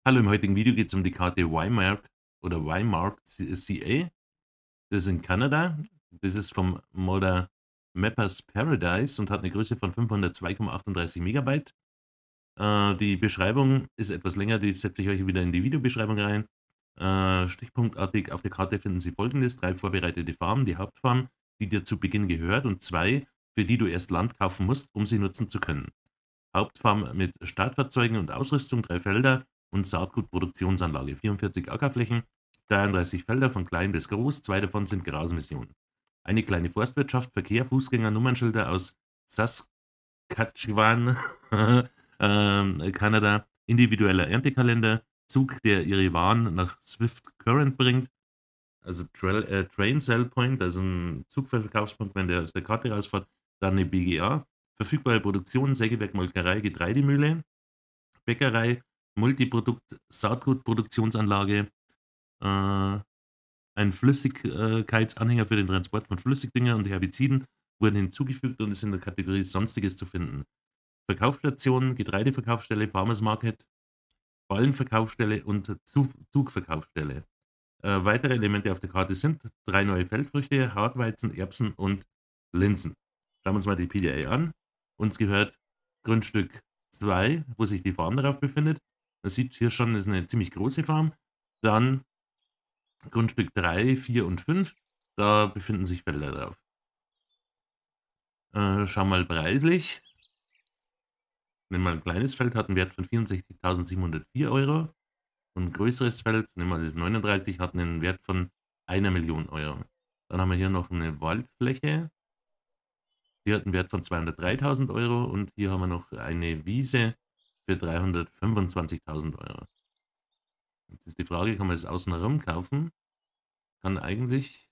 Hallo, im heutigen Video geht es um die Karte Y-Mark oder Y-Mark CA. Das ist in Kanada. Das ist vom Modder Mappers Paradise und hat eine Größe von 502,38 Megabyte. Die Beschreibung ist etwas länger, die setze ich euch wieder in die Videobeschreibung rein. Stichpunktartig auf der Karte finden Sie folgendes: 3 vorbereitete Farmen, die Hauptfarm, die dir zu Beginn gehört, und 2, für die du erst Land kaufen musst, um sie nutzen zu können. Hauptfarm mit Startfahrzeugen und Ausrüstung, 3 Felder und Saatgutproduktionsanlage, 44 Ackerflächen, 33 Felder von klein bis groß, 2 davon sind Grasmissionen. Eine kleine Forstwirtschaft, Verkehr, Fußgänger, Nummernschilder aus Saskatchewan, Kanada, individueller Erntekalender, Zug, der ihre Waren nach Swift Current bringt, also Train Sell Point, also ein Zugverkaufspunkt, wenn der aus der Karte rausfährt, dann eine BGA, verfügbare Produktion, Sägewerk, Molkerei, Getreidemühle, Bäckerei, Multiprodukt, Saatgutproduktionsanlage, äh, ein Flüssigkeitsanhänger für den Transport von Flüssigdünger und Herbiziden wurden hinzugefügt und ist in der Kategorie Sonstiges zu finden. Verkaufsstationen, Getreideverkaufsstelle, Farmers Market, Ballenverkaufsstelle und Zugverkaufsstelle. Weitere Elemente auf der Karte sind 3 neue Feldfrüchte, Hartweizen, Erbsen und Linsen. Schauen wir uns mal die PDA an. Uns gehört Grundstück 2, wo sich die Farm darauf befindet. Man sieht hier schon, das ist eine ziemlich große Farm. Dann Grundstück 3, 4 und 5. Da befinden sich Felder drauf. Schauen wir mal preislich. Nehmen wir ein kleines Feld, hat einen Wert von 64.704 Euro. Und ein größeres Feld, nehmen wir das 39, hat einen Wert von 1 Million Euro. Dann haben wir hier noch eine Waldfläche. Die hat einen Wert von 203.000 Euro. Und hier haben wir noch eine Wiese für 325.000 Euro. Jetzt ist die Frage, kann man das außen herum kaufen? Kann eigentlich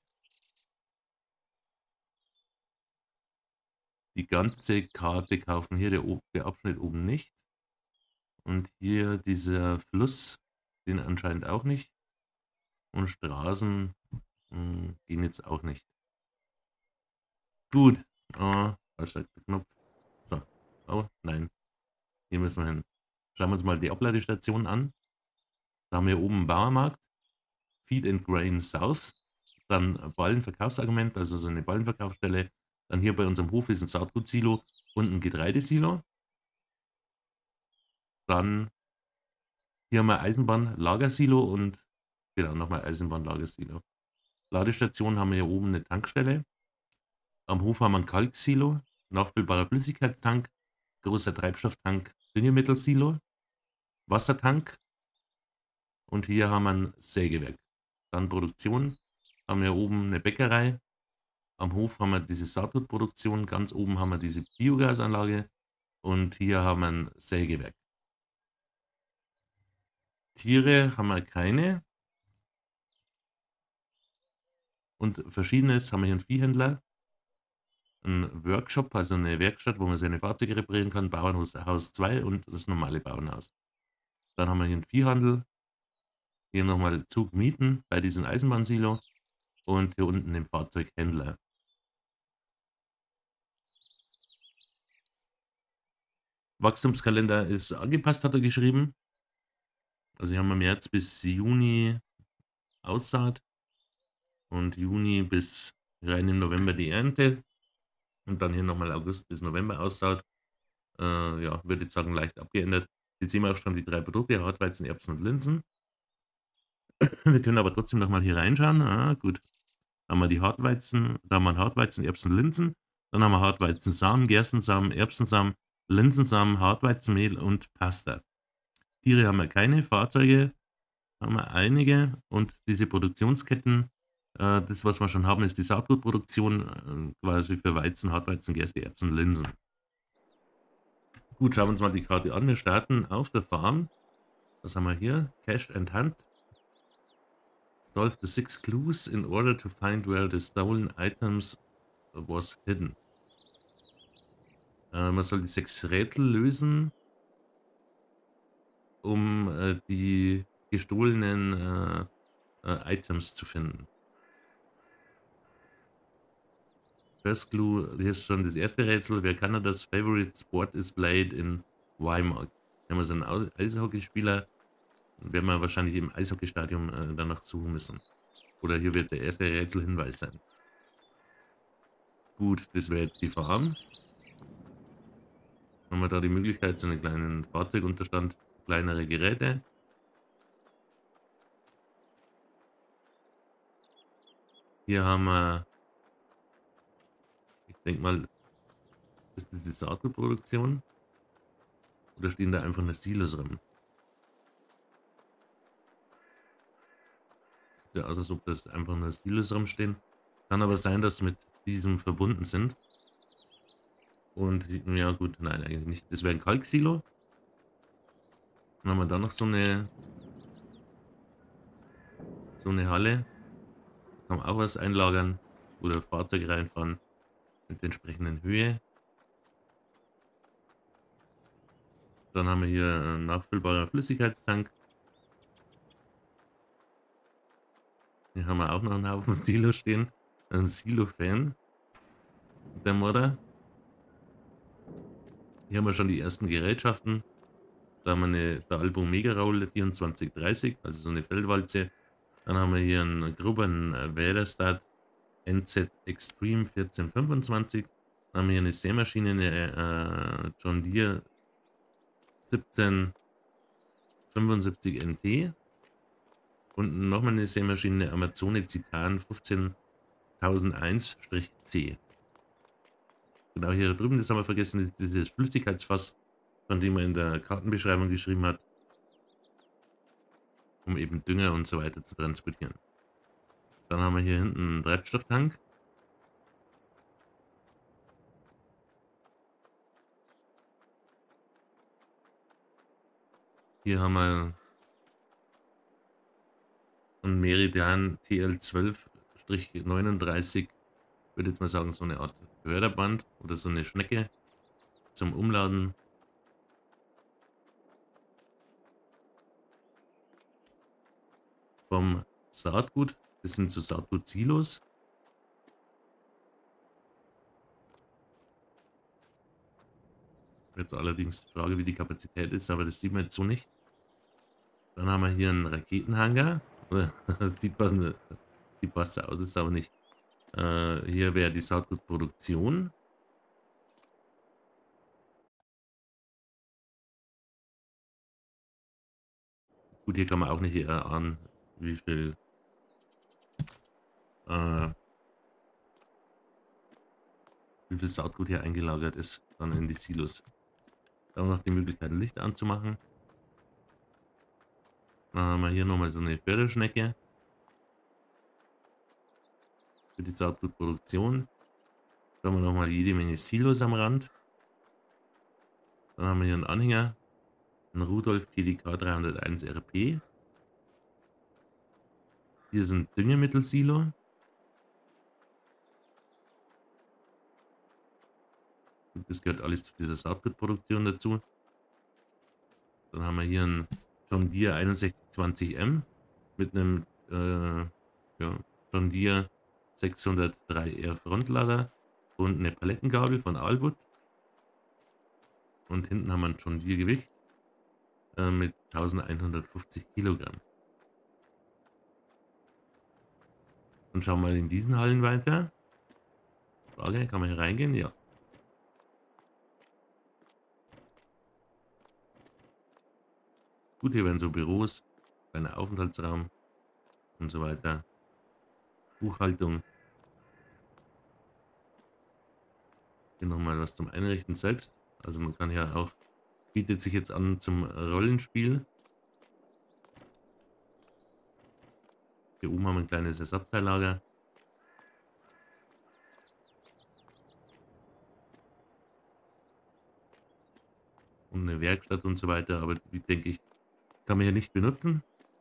die ganze Karte kaufen. Hier der Abschnitt oben nicht. Und hier dieser Fluss, den anscheinend auch nicht. Und Straßen gehen jetzt auch nicht. Gut. Falscher Knopf. So. Oh, nein. Hier müssen wir hin. Schauen wir uns mal die Abladestation an. Da haben wir oben einen Bauernmarkt. Feed and Grain South. Dann Ballenverkaufsargument, also so eine Ballenverkaufsstelle. Dann hier bei unserem Hof ist ein Saatgutsilo und ein Getreidesilo. Dann hier haben wir Eisenbahnlagersilo und genau nochmal Eisenbahnlagersilo. Ladestation haben wir hier oben eine Tankstelle. Am Hof haben wir ein Kalksilo, nachfüllbarer Flüssigkeitstank, großer Treibstofftank, Düngemittelsilo, Wassertank und hier haben wir ein Sägewerk. Dann Produktion, haben wir oben eine Bäckerei, am Hof haben wir diese Saatgutproduktion, ganz oben haben wir diese Biogasanlage und hier haben wir ein Sägewerk. Tiere haben wir keine und Verschiedenes haben wir hier einen Viehhändler, ein Workshop, also eine Werkstatt, wo man seine Fahrzeuge reparieren kann, Bauernhaus 2 und das normale Bauernhaus. Dann haben wir hier einen Viehhandel, hier nochmal Zug mieten bei diesem Eisenbahnsilo und hier unten den Fahrzeughändler. Wachstumskalender ist angepasst, hat er geschrieben. Also hier haben wir März bis Juni Aussaat und Juni bis rein im November die Ernte und dann hier nochmal August bis November Aussaat. Ja, würde ich sagen, leicht abgeändert. Jetzt sehen wir auch schon die 3 Produkte, Hartweizen, Erbsen und Linsen. Wir können aber trotzdem nochmal hier reinschauen. Gut. Da haben wir die Hartweizen, da haben wir Hartweizen, Erbsen, Linsen. Dann haben wir Hartweizensamen, Gerstensamen, Erbsensamen, Linsensamen, Hartweizenmehl und Pasta. Tiere haben wir keine, Fahrzeuge haben wir einige und diese Produktionsketten, das was wir schon haben, ist die Saatgutproduktion, quasi für Weizen, Hartweizen, Gerste, Erbsen, Linsen. Gut, schauen wir uns mal die Karte an. Wir starten auf der Farm. Was haben wir hier? Cache and Hunt. Solve the 6 clues in order to find where the stolen items was hidden. Man soll die 6 Rätsel lösen, um die gestohlenen Items zu finden. First Clue, hier ist schon das erste Rätsel. Wer Kanadas favorite sport is played in Y-Mark? Hier haben wir so einen Eishockeyspieler, werden wir wahrscheinlich im Eishockeystadion danach suchen müssen. Oder hier wird der erste Rätselhinweis sein. Gut, das wäre jetzt die Farm. Haben wir da die Möglichkeit, so einen kleinen Fahrzeugunterstand, kleinere Geräte. Hier haben wir, ich denke mal, ist das die Saatgutproduktion? Oder stehen da einfach nur Silos rum? Sieht ja aus, als ob das einfach nur Silos rumstehen. Kann aber sein, dass sie mit diesem verbunden sind. Und ja gut, nein, eigentlich nicht. Das wäre ein Kalksilo. Dann haben wir da noch so eine Halle. Kann man auch was einlagern oder Fahrzeuge reinfahren mit der entsprechenden Höhe. Dann haben wir hier einen nachfüllbaren Flüssigkeitstank. Hier haben wir auch noch einen Haufen Silo stehen. Ein Silo-Fan. Der Modder. Hier haben wir schon die ersten Gerätschaften. Da haben wir eine Dalbo Mega Roll 2430, also so eine Feldwalze. Dann haben wir hier einen Gruben Wählerstat NZ Extreme 1425. Dann haben wir hier eine Sämaschine, eine John Deere 1775 NT. Und nochmal eine Sämaschine, eine Amazone Citan 15001-C. Genau hier drüben, das haben wir vergessen, ist dieses Flüssigkeitsfass, von dem er in der Kartenbeschreibung geschrieben hat, um eben Dünger und so weiter zu transportieren. Dann haben wir hier hinten einen Treibstofftank. Hier haben wir einen Meridian TL12-39, würde jetzt mal sagen, so eine Art Förderband oder so eine Schnecke zum Umladen. Vom Saatgut, das sind so Saatgut-Silos. Jetzt allerdings die Frage, wie die Kapazität ist, aber das sieht man jetzt so nicht. Dann haben wir hier einen Raketenhangar. Sieht passt aus, ist aber nicht. Hier wäre die Saatgutproduktion. Gut, hier kann man auch nicht erahnen, wie viel Saatgut hier eingelagert ist, dann in die Silos. Da haben wir noch die Möglichkeit, Licht anzumachen. Dann haben wir hier nochmal so eine Förderschnecke für die Saatgutproduktion. Da haben wir nochmal jede Menge Silos am Rand. Dann haben wir hier einen Anhänger, einen Rudolf TDK 301 RP. Hier ist ein Düngemittelsilo. Das gehört alles zu dieser Saatgutproduktion dazu. Dann haben wir hier einen John Deere 6120M mit einem John Deere 603R Frontlader und eine Palettengabel von Albut. Und hinten haben wir ein John Deere Gewicht mit 1150 Kilogramm. Und schauen wir mal in diesen Hallen weiter. Frage, kann man hier reingehen? Ja. Gut, hier werden so Büros, kleiner Aufenthaltsraum und so weiter. Buchhaltung. Hier nochmal was zum Einrichten selbst. Also man kann ja auch, bietet sich jetzt an zum Rollenspiel. Hier oben haben wir ein kleines Ersatzteillager. Und eine Werkstatt und so weiter, aber die, denke ich, kann man hier nicht benutzen.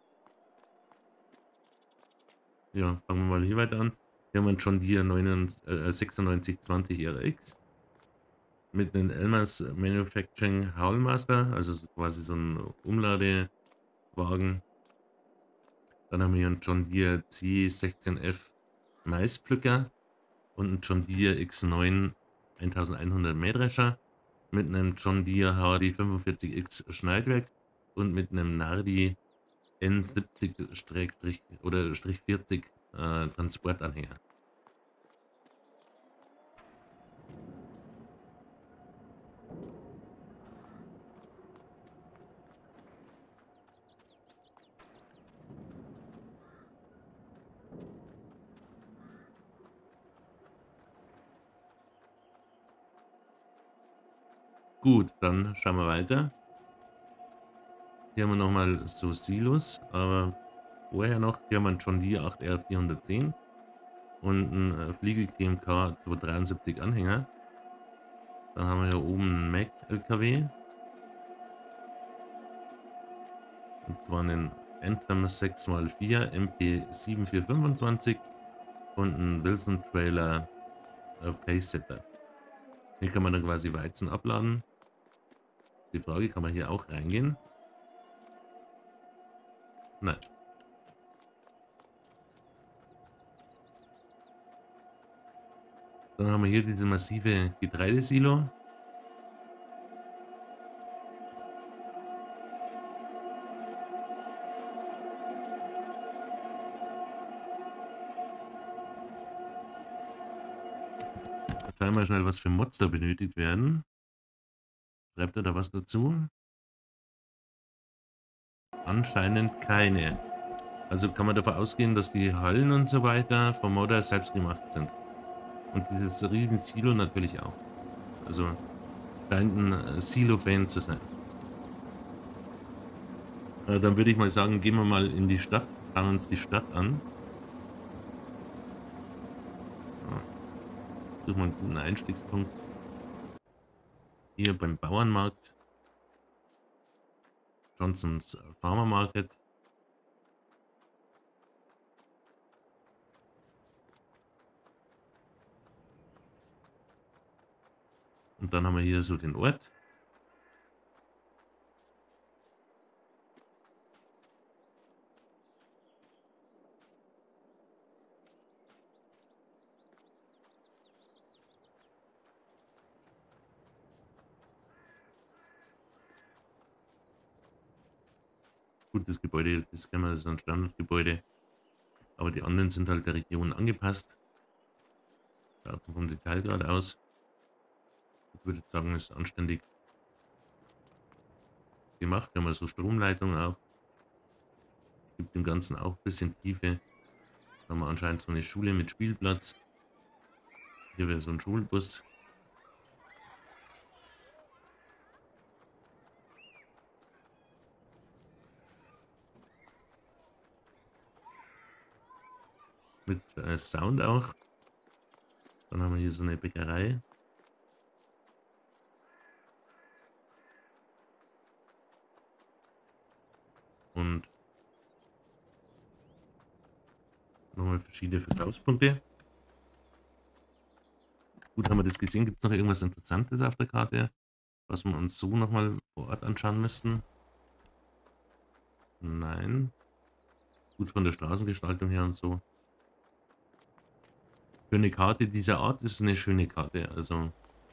Ja, fangen wir mal hier weiter an. Hier haben wir einen John Deere 9620 RX mit einem Elmers Manufacturing Howlmaster, also quasi so ein Umladewagen. Dann haben wir hier einen John Deere C16F Maispflücker und einen John Deere X9 1100 Mähdrescher mit einem John Deere HD 45X Schneidwerk und mit einem Nardi N70- oder -40 Transportanhänger. Gut, dann schauen wir weiter. Hier haben wir nochmal so Silos, aber vorher noch, hier haben wir einen John Deere 8R 410 und einen Fliegel TMK 273 Anhänger. Dann haben wir hier oben einen Mack LKW. Und zwar einen Anthem 6x4 MP 7425 und einen Wilson Trailer Pacesetter. Hier kann man dann quasi Weizen abladen. Die Frage, kann man hier auch reingehen? Nein. Dann haben wir hier diese massive Getreidesilo. Schauen wir schnell, was für Mods da benötigt werden. Schreibt er da was dazu? Anscheinend keine. Also kann man davon ausgehen, dass die Hallen und so weiter vom Modder selbst gemacht sind. Und dieses riesen Silo natürlich auch. Also scheint ein Silo-Fan zu sein. Dann würde ich mal sagen, gehen wir mal in die Stadt, schauen uns die Stadt an. Suchen wir einen guten Einstiegspunkt. Hier beim Bauernmarkt. Johnsons Farmer Market. Und dann haben wir hier so den Ort. Gut, das Gebäude, das kennen wir, das ist ein Standardgebäude. Aber die anderen sind halt der Region angepasst. Schaut vom Detailgrad aus. Ich würde sagen, ist anständig gemacht. Wir haben also Stromleitungen auch. Gibt dem Ganzen auch ein bisschen Tiefe. Da haben wir anscheinend so eine Schule mit Spielplatz. Hier wäre so ein Schulbus. Mit Sound auch. Dann haben wir hier so eine Bäckerei. Und nochmal verschiedene Verkaufspunkte. Gut, haben wir das gesehen. Gibt es noch irgendwas Interessantes auf der Karte, was wir uns so nochmal vor Ort anschauen müssten? Nein. Gut, von der Straßengestaltung her und so. Für eine Karte dieser Art ist es eine schöne Karte. Also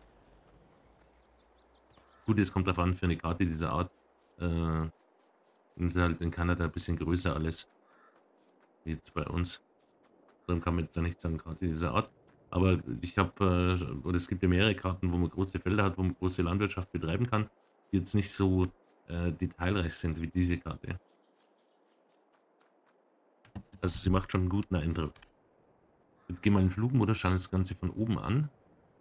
gut, es kommt darauf an, für eine Karte dieser Art. Ist halt in Kanada ein bisschen größer alles. Wie jetzt bei uns. Dann kann man jetzt da nicht sagen, Karte dieser Art. Aber ich habe, oder es gibt ja mehrere Karten, wo man große Felder hat, wo man große Landwirtschaft betreiben kann, die jetzt nicht so detailreich sind wie diese Karte. Also sie macht schon einen guten Eindruck. Jetzt gehen wir in den Flugmodus, schauen das Ganze von oben an.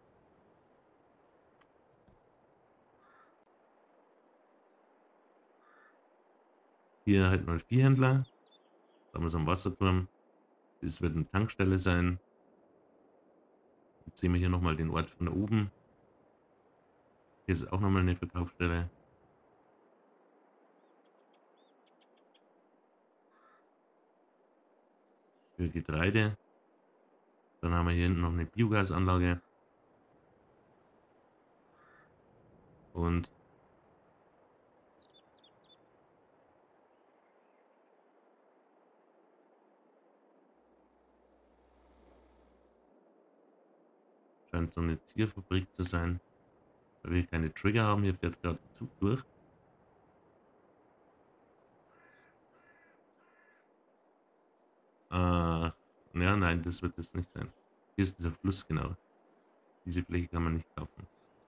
Hier halt mal 4 Händler. Da haben wir so einen Wasserturm. Das wird eine Tankstelle sein. Jetzt sehen wir hier nochmal den Ort von oben. Hier ist auch nochmal eine Verkaufsstelle. Für Getreide. Dann haben wir hier hinten noch eine Biogasanlage. Und scheint so eine Tierfabrik zu sein. Weil wir keine Trigger haben. Hier fährt gerade der Zug durch. Ja, nein, das wird es nicht sein. Hier ist dieser Fluss, genau. Diese Fläche kann man nicht kaufen.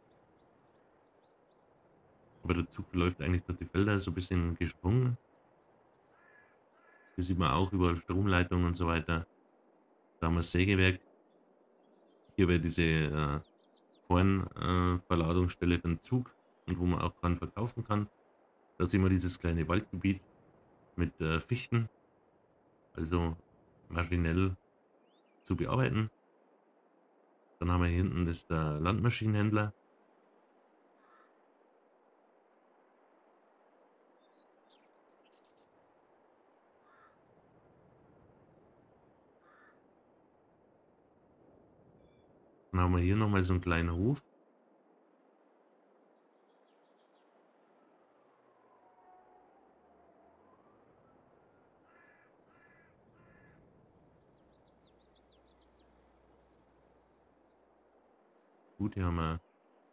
Aber der Zug läuft eigentlich durch die Felder so ein bisschen gesprungen. Hier sieht man auch überall Stromleitungen und so weiter. Da haben wir das Sägewerk. Hier wäre diese Kornverladungsstelle für den Zug und wo man auch Korn verkaufen kann. Da sehen wir dieses kleine Waldgebiet mit Fichten, also maschinell zu bearbeiten. Dann haben wir hier hinten das der Landmaschinenhändler. Dann haben wir hier nochmal so einen kleinen Hof. Gut, hier haben wir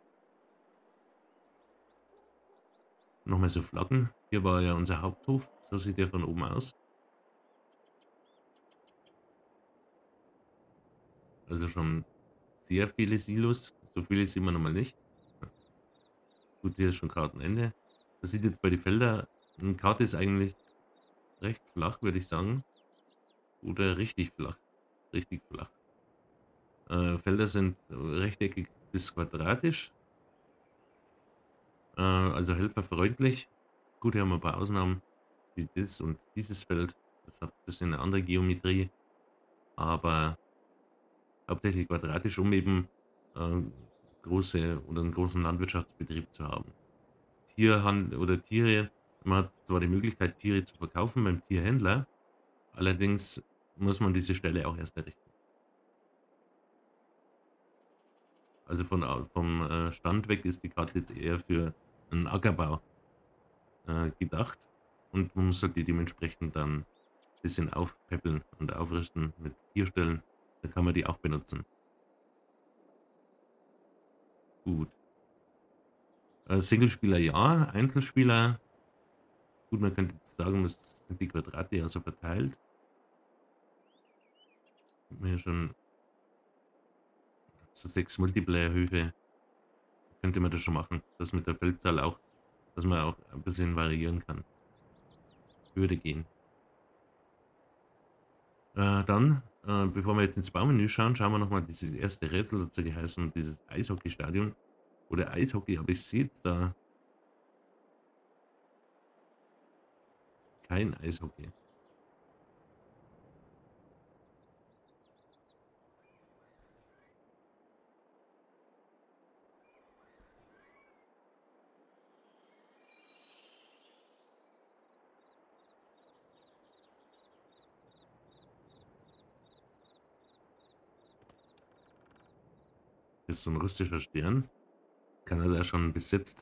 nochmal so Flaggen. Hier war ja unser Haupthof. So sieht der von oben aus. Also schon sehr viele Silos. So viele sehen wir nochmal nicht. Gut, hier ist schon Kartenende. Man sieht jetzt bei den Feldern, eine Karte ist eigentlich recht flach, würde ich sagen. Oder richtig flach. Richtig flach. Felder sind rechteckig bis quadratisch. Also helferfreundlich. Gut, hier haben wir ein paar Ausnahmen, wie das und dieses Feld. Das hat ein bisschen eine andere Geometrie. Aber hauptsächlich quadratisch, um eben große oder einen großen Landwirtschaftsbetrieb zu haben. Tierhandel oder Tiere, man hat zwar die Möglichkeit, Tiere zu verkaufen beim Tierhändler, allerdings muss man diese Stelle auch erst errichten. Also vom Stand weg ist die Karte jetzt eher für einen Ackerbau gedacht und man muss halt die dementsprechend dann ein bisschen aufpäppeln und aufrüsten mit Tierstellen. Da kann man die auch benutzen. Gut. Singlespieler ja, Einzelspieler. Gut, man könnte jetzt sagen, das sind die Quadrate ja so verteilt. Mir schon so 6 Multiplayer-Höfe könnte man das schon machen. Das mit der Feldzahl auch, dass man auch ein bisschen variieren kann. Würde gehen. Bevor wir jetzt ins Baumenü schauen, schauen wir nochmal dieses erste Rätsel dazu geheißen, dieses Eishockeystadion oder Eishockey, aber ich sehe jetzt da kein Eishockey. Das ist so ein russischer Stern. Kanada schon besetzt.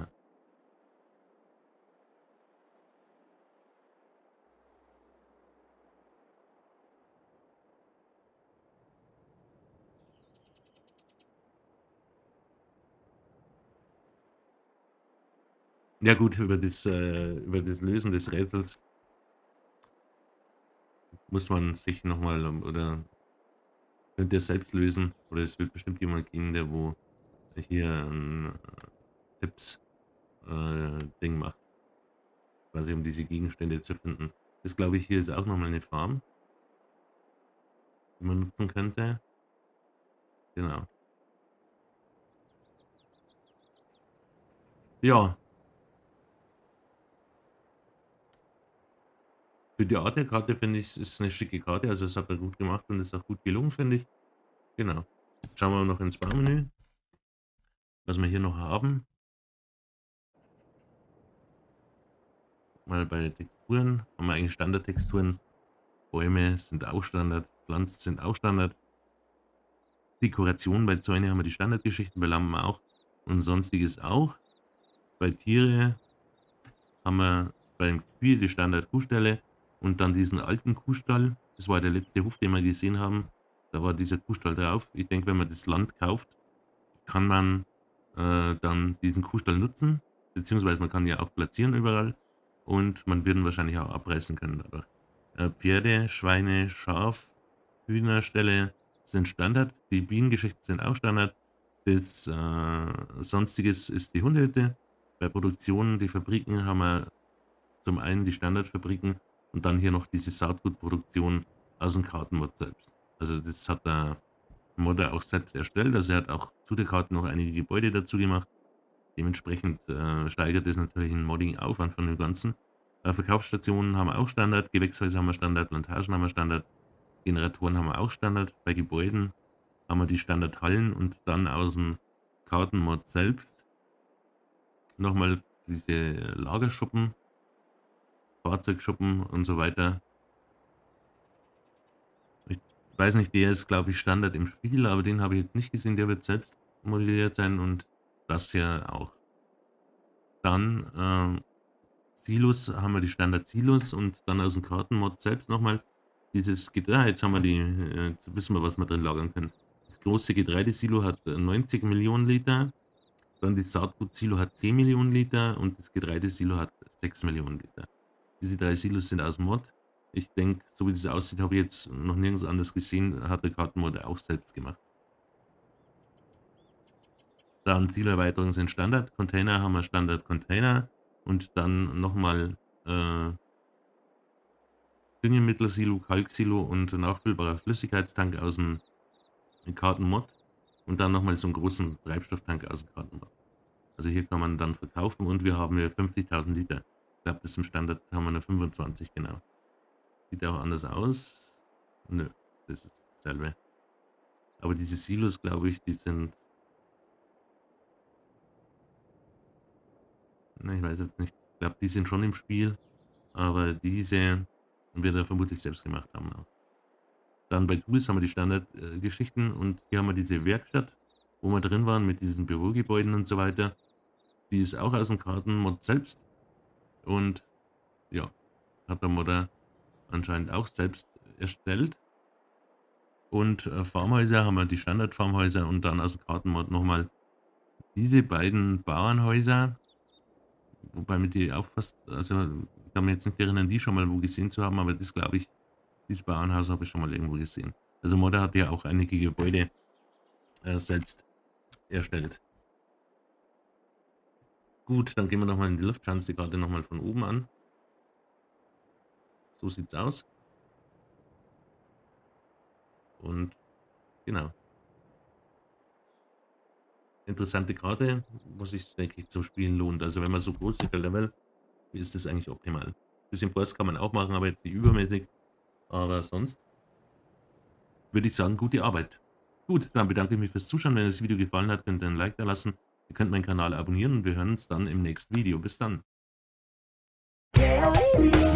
Ja gut, über das Lösen des Rätsels muss man sich nochmal oder könnt ihr selbst lösen. Oder es wird bestimmt jemand geben, der wo hier ein Tipps-Ding macht. Quasi um diese Gegenstände zu finden. Das glaube ich, hier ist auch nochmal eine Farm, die man nutzen könnte. Genau. Ja, für die Art der Karte finde ich, es ist eine schicke Karte. Also es hat er gut gemacht und ist auch gut gelungen, finde ich. Genau. Schauen wir noch ins Baumenü, was wir hier noch haben. Mal bei Texturen haben wir eigentlich Standardtexturen. Bäume sind auch Standard, Pflanzen sind auch Standard. Dekoration bei Zäune haben wir die Standardgeschichten, bei Lampen auch und sonstiges auch. Bei Tiere haben wir beim Kühe die Standard-Kuhställe und dann diesen alten Kuhstall. Das war der letzte Hof, den wir gesehen haben. Da war dieser Kuhstall drauf. Ich denke, wenn man das Land kauft, kann man dann diesen Kuhstall nutzen, beziehungsweise man kann ja auch platzieren überall und man wird ihn wahrscheinlich auch abreißen können dadurch. Pferde, Schweine, Schaf, Hühnerställe sind Standard, die Bienengeschichten sind auch Standard. Das Sonstiges ist die Hundehütte. Bei Produktionen, die Fabriken haben wir zum einen die Standardfabriken und dann hier noch diese Saatgutproduktion aus dem Kartenmod selbst. Also das hat der Modder auch selbst erstellt. Also er hat auch zu der Karte noch einige Gebäude dazu gemacht. Dementsprechend steigert es natürlich den Modding-Aufwand von dem Ganzen. Verkaufsstationen haben wir auch Standard, Gewächshäuser haben wir Standard, Plantagen haben wir Standard, Generatoren haben wir auch Standard. Bei Gebäuden haben wir die Standardhallen und dann aus dem Kartenmod selbst nochmal diese Lagerschuppen, Fahrzeugschuppen und so weiter. Ich weiß nicht, der ist glaube ich Standard im Spiel, aber den habe ich jetzt nicht gesehen, der wird selbst modelliert sein und das ja auch. Dann Silos haben wir die Standard-Silos und dann aus dem Kartenmod selbst nochmal dieses Getreide. Jetzt haben wir die, jetzt wissen wir, was wir drin lagern können. Das große Getreidesilo hat 90 Millionen Liter, dann das Saatgutsilo hat 10 Millionen Liter und das Getreidesilo hat 6 Millionen Liter. Diese 3 Silos sind aus dem Mod. Ich denke, so wie das aussieht, habe ich jetzt noch nirgends anders gesehen, hat der Kartenmod auch selbst gemacht. Dann Siloerweiterungen sind Standard, Container haben wir Standard-Container und dann nochmal Düngemittelsilo, Kalksilo und nachfüllbarer Flüssigkeitstank aus dem Kartenmod und dann nochmal so einen großen Treibstofftank aus dem Kartenmod. Also hier kann man dann verkaufen und wir haben ja 50.000 Liter. Ich glaube, das im Standard haben wir nur 25, genau. Sieht auch anders aus. Nö, das ist dasselbe. Aber diese Silos, glaube ich, die sind... Ne, ich weiß jetzt nicht. Ich glaube, die sind schon im Spiel. Aber diese wird er vermutlich selbst gemacht haben auch. Dann bei Tools haben wir die Standardgeschichten und hier haben wir diese Werkstatt, wo wir drin waren mit diesen Bürogebäuden und so weiter. Die ist auch aus dem Kartenmod selbst und ja, hat der Modder anscheinend auch selbst erstellt. Und Farmhäuser haben wir die Standard-Farmhäuser und dann aus dem Kartenmod nochmal diese beiden Bauernhäuser, wobei mir die auch fast, also ich kann mich jetzt nicht erinnern, die schon mal wo gesehen zu haben, aber das glaube ich, dieses Bauernhaus habe ich schon mal irgendwo gesehen. Also Modder hat ja auch einige Gebäude selbst erstellt. Gut, dann gehen wir nochmal in die Luftschanze gerade nochmal von oben an. So sieht's aus. Und genau. Interessante Karte, wo sich, denke ich, zum Spielen lohnt. Also wenn man so große Felder will, ist das eigentlich optimal. Ein bisschen Forst kann man auch machen, aber jetzt nicht übermäßig. Aber sonst würde ich sagen, gute Arbeit. Gut, dann bedanke ich mich fürs Zuschauen. Wenn euch das Video gefallen hat, könnt ihr ein Like da lassen. Ihr könnt meinen Kanal abonnieren und wir hören uns dann im nächsten Video. Bis dann.